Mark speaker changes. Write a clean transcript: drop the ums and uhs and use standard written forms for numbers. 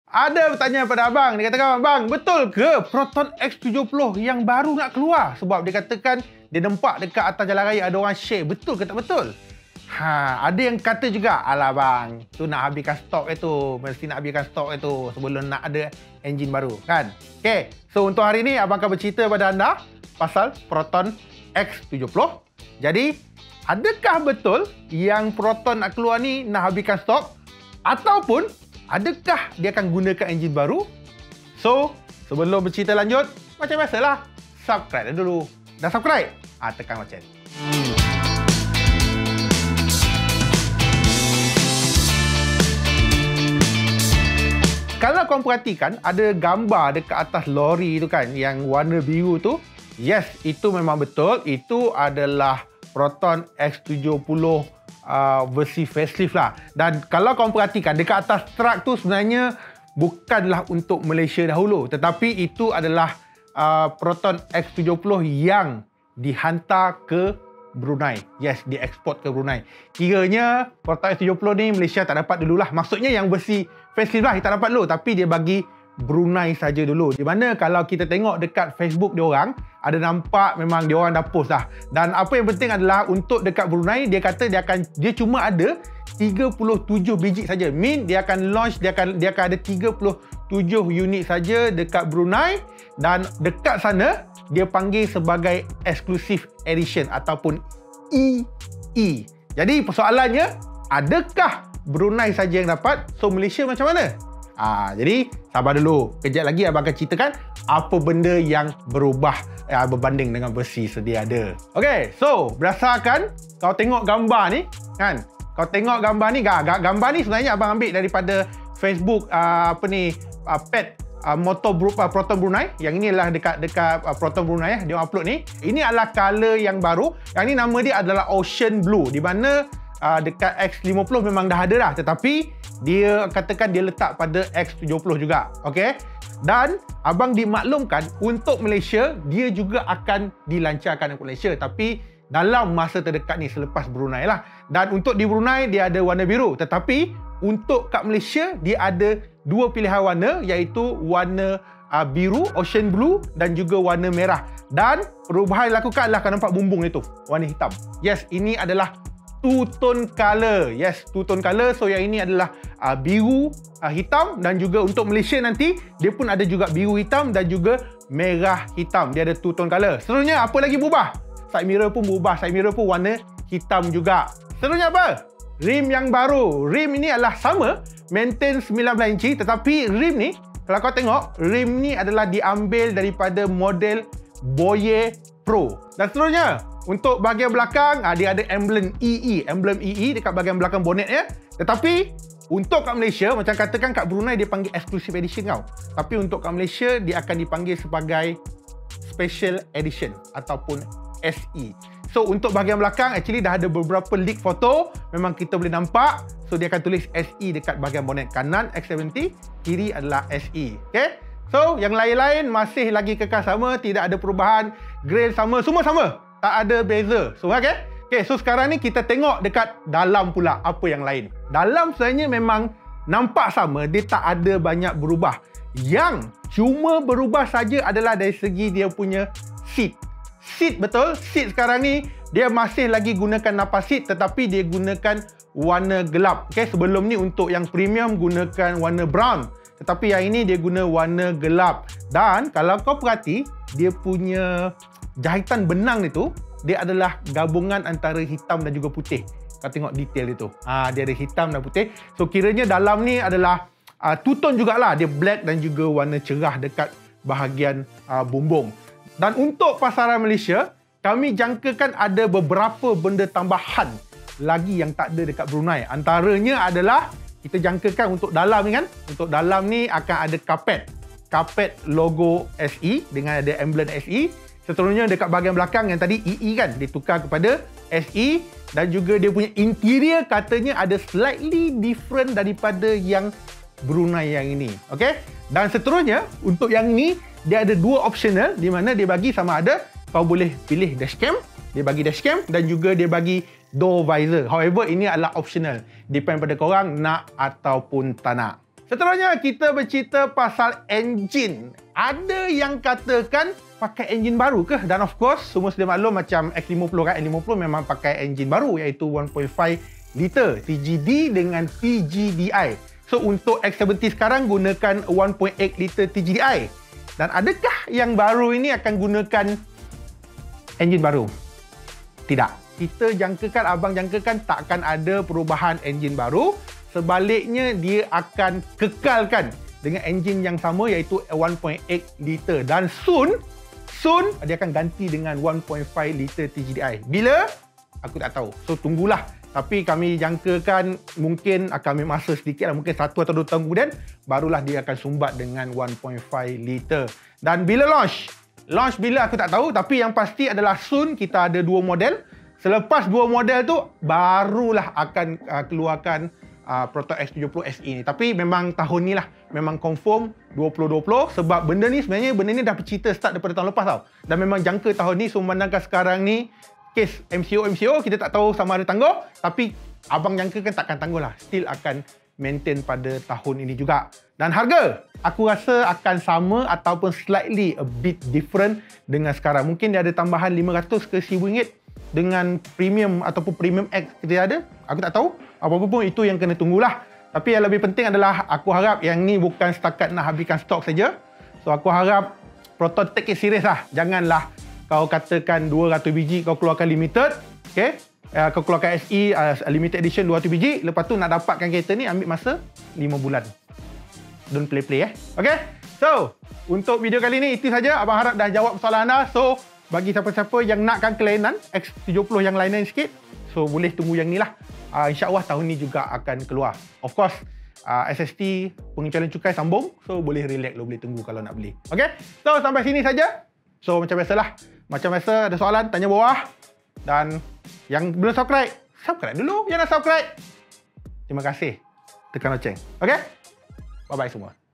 Speaker 1: Ada bertanya pada abang, dia katakan, "Abang, betul ke Proton X70 yang baru nak keluar?" Sebab dia katakan dia nampak dekat atas jalan raya ada orang share. Betul ke tak betul? Ada yang kata juga, "Alah bang, tu nak habiskan stok itu, mesti nak habiskan stok itu sebelum nak ada enjin baru." Kan? Okay, so untuk hari ni abang akan bercerita pada anda pasal Proton X70. Jadi, adakah betul yang Proton nak keluar ni nak habiskan stok? Ataupun adakah dia akan gunakan enjin baru? So, sebelum bercerita lanjut, macam biasalah, subscribe dulu. Dah subscribe? Tekan loceng. Kalau korang perhatikan, ada gambar dekat atas lori tu kan, yang warna biru tu. Yes, itu memang betul. Itu adalah Proton X70 versi facelift lah. Dan kalau korang perhatikan, dekat atas truk tu sebenarnya bukanlah untuk Malaysia dahulu. Tetapi itu adalah Proton X70 yang dihantar ke Brunei. Yes, dieksport ke Brunei. Kiranya Proton X70 ni Malaysia tak dapat dululah. Maksudnya yang versi facelift lah kita dapat dulu. Tapi dia bagi Brunei saja dulu. Di mana kalau kita tengok dekat Facebook diorang, ada nampak memang diorang dah post dah. Dan apa yang penting adalah untuk dekat Brunei, dia kata dia cuma ada 37 biji saja. Mean dia akan launch, dia akan ada 37 unit saja dekat Brunei, dan dekat sana dia panggil sebagai exclusive edition ataupun EE. Jadi persoalannya, adakah Brunei saja yang dapat? So Malaysia macam mana? Jadi sabar dulu. Kejap lagi abang akan ceritakan apa benda yang berubah berbanding dengan versi sedia ada. Okay, so berdasarkan kau tengok gambar ni kan, kau tengok gambar ni, gambar ni sebenarnya abang ambil daripada Facebook pet motor Proton Brunei. Yang ini adalah dekat Proton Brunei dia upload ni. Ini adalah color yang baru. Yang ni nama dia adalah Ocean Blue, di mana dekat X50 memang dah ada dah, tetapi dia katakan dia letak pada X70 juga. Okey. Dan abang dimaklumkan untuk Malaysia dia juga akan dilancarkan untuk Malaysia, tapi dalam masa terdekat ni selepas Brunei lah. Dan untuk di Brunei dia ada warna biru, tetapi untuk kat Malaysia dia ada dua pilihan warna, iaitu warna biru, Ocean Blue, dan juga warna merah. Dan perubahan yang dilakukan adalah kau nampak bumbung itu warna hitam. Yes, ini adalah two-tone color. Yes, two-tone color. So yang ini adalah biru, hitam, dan juga untuk Malaysia nanti dia pun ada juga biru hitam dan juga merah hitam. Dia ada two-tone color. Seterusnya apa lagi berubah? Side mirror pun berubah. Side mirror pun warna hitam juga. Seterusnya apa? Rim yang baru. Rim ini adalah sama, maintain 19 inci, tetapi rim ni kalau kau tengok, rim ni adalah diambil daripada model Boye Pro. Dan seterusnya, untuk bahagian belakang, dia ada emblem EE dekat bahagian belakang bonnet ya. Tetapi untuk kat Malaysia, macam katakan kat Brunei dia panggil exclusive edition kau. Tapi untuk kat Malaysia dia akan dipanggil sebagai special edition ataupun SE. So untuk bahagian belakang actually dah ada beberapa leak foto, memang kita boleh nampak. So dia akan tulis SE dekat bahagian bonnet kanan X70, kiri adalah SE. Okay? So yang lain-lain masih lagi kekal sama, tidak ada perubahan, grill sama, semua sama. Tak ada beza. So okay, so sekarang ni kita tengok dekat dalam pula apa yang lain. Dalam sebenarnya memang nampak sama, dia tak ada banyak berubah. Yang cuma berubah saja adalah dari segi dia punya seat. Seat, betul, seat sekarang ni dia masih lagi gunakan napas seat, tetapi dia gunakan warna gelap. Okay, sebelum ni untuk yang premium gunakan warna brown, tetapi yang ini dia guna warna gelap. Dan kalau kau perhati, dia punya jahitan benang itu, dia adalah gabungan antara hitam dan juga putih. Kau tengok detail itu. Dia ada hitam dan putih. So kiranya dalam ni adalah two-tone jugalah. Dia black dan juga warna cerah dekat bahagian bumbung. Dan untuk pasaran Malaysia, kami jangkakan ada beberapa benda tambahan lagi yang tak ada dekat Brunei. Antaranya adalah kita jangkakan untuk dalam ni kan. Untuk dalam ni akan ada karpet logo SE dengan ada emblem SE. Seterusnya dekat bahagian belakang yang tadi EE kan, ditukar kepada SE, dan juga dia punya interior katanya ada slightly different daripada yang Brunei yang ini. Okay? Dan seterusnya untuk yang ini dia ada dua optional, di mana dia bagi sama ada kau boleh pilih dashcam, dia bagi dashcam, dan juga dia bagi door visor. However, ini adalah optional. Depend pada korang nak ataupun tak nak. Seterusnya, kita bercerita pasal enjin. Ada yang katakan pakai enjin baru ke? Dan of course, semua sedia maklum macam X50 kan. X50 memang pakai enjin baru iaitu 1.5 liter TGD dengan TGDI. So, untuk X70 sekarang gunakan 1.8 liter TGDI. Dan adakah yang baru ini akan gunakan enjin baru? Tidak. Kita jangkakan, abang jangkakan takkan ada perubahan enjin baru. Sebaliknya, dia akan kekalkan dengan enjin yang sama iaitu 1.8 liter. Dan soon dia akan ganti dengan 1.5 liter TGDI. Bila? Aku tak tahu. So, tunggulah. Tapi kami jangkakan mungkin akan ambil masa sedikit, mungkin 1 atau 2 tahun kemudian, barulah dia akan sumbat dengan 1.5 liter. Dan bila launch? Launch bila aku tak tahu, tapi yang pasti adalah soon kita ada 2 model. Selepas 2 model tu, barulah akan keluarkan Proton X70 SE ni. Tapi memang tahun ni lah, memang confirm 2020 sebab benda ni dah bercerita start daripada tahun lepas tau. Dan memang jangka tahun ni, so memandangkan sekarang ni kes MCO kita tak tahu sama ada tangguh, tapi abang jangkakan takkan tangguh lah. Still akan maintain pada tahun ini juga. Dan harga, aku rasa akan sama ataupun slightly a bit different dengan sekarang. Mungkin dia ada tambahan 500 ke RM1,000 dengan premium ataupun premium X kita ada. Aku tak tahu. Apa-apa pun itu yang kena tunggulah. Tapi yang lebih penting adalah aku harap yang ni bukan setakat nak habiskan stok saja. So aku harap Proton take it serious lah. Janganlah kau katakan 200 biji kau keluarkan limited. Okay? Kau keluarkan SE limited edition 200 biji. Lepas tu nak dapatkan kereta ni ambil masa 5 bulan. Don't play. Okay? So, untuk video kali ni itu saja. Abang harap dah jawab soalan anda. So, bagi siapa-siapa yang nakkan kelainan X70 yang lainan sikit, so boleh tunggu yang ni lah. InsyaAllah tahun ni juga akan keluar. Of course, SST pengecualian cukai sambung, so boleh relax lo, boleh tunggu kalau nak beli. Okay? So, sampai sini saja. So, macam biasalah. Macam biasa, ada soalan, tanya bawah. Dan yang belum subscribe dulu. Yang dah subscribe, terima kasih. Tekan loceng. Okay? Bye-bye semua.